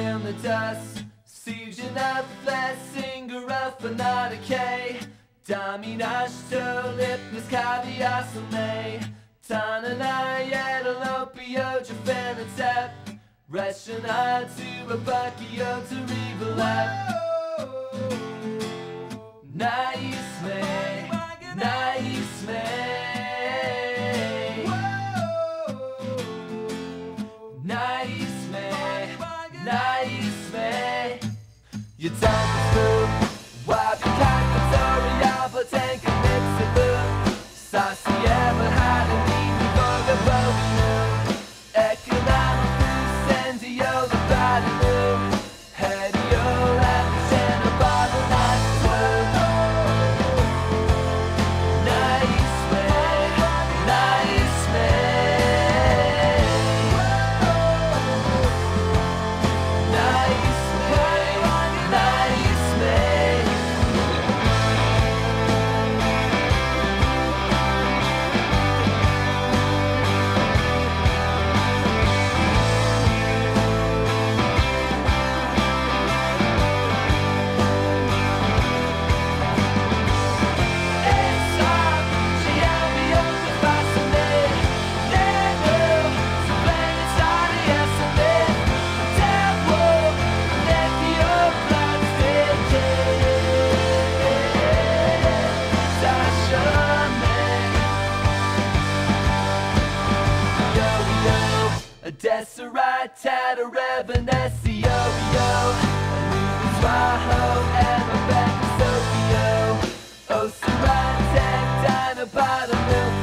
in the dust. Siegen av fläsinger av fanatiker. Dominage to lipness kaviar som mig. Tanarna jättelopio jafenetep. Resten to a buckio to revelap. Nice me, nice me. Nice me, nice me. You don't fool. Why be kind for Toria, but take a mix of food. Sassy ever had a need for the bogey. Economic food, send you the body move. Head your left and a bottle not blue. Nice me, nice me. Nice me, nice me. Deseret at a revenescio-yo. Swaho and Rebecca Sophio. Oh, Sarantek, Dinah, bottom milk.